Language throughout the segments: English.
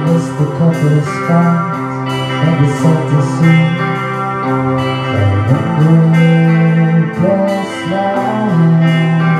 missed a couple of spots, never sent to see. But one day past my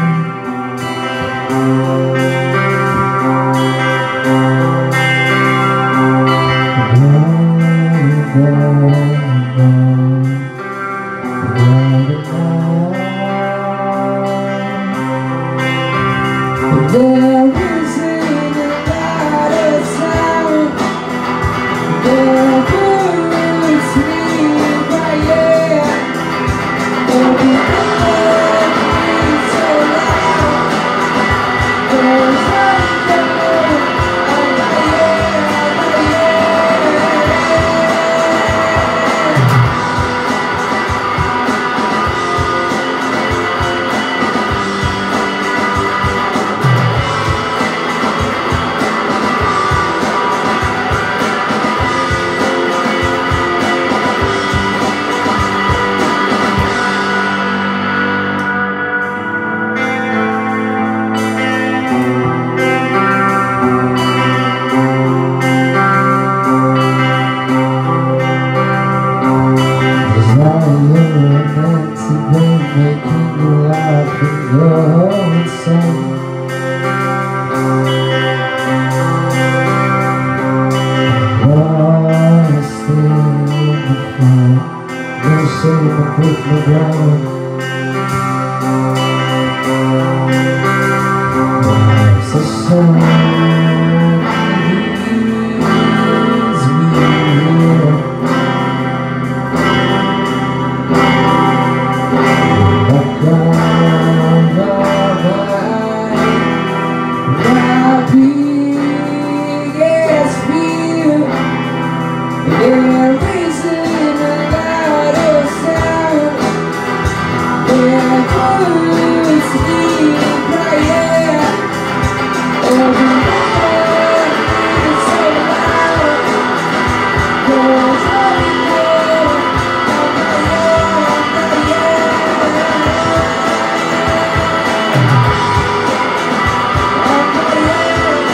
there isn't a lot of sound that puts me right here. Every night is so loud, 'cause I know I'm right here, right here. Making you laugh and go insane. Lost in the fire, no shame to put me down. Life's a song. There isn't a lot of sound that puts me right here. Every night is so loud, 'cause I know I'm right here, I'm right here.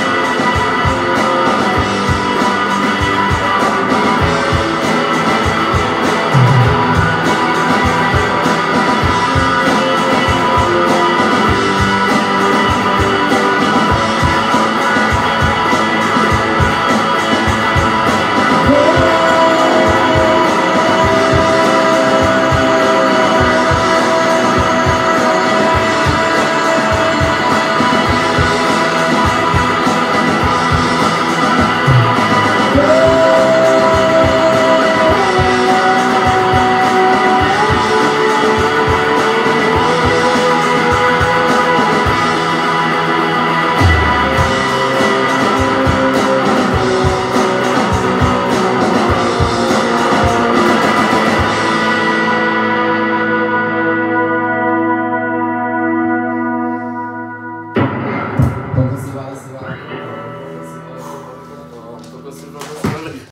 Vamos lá.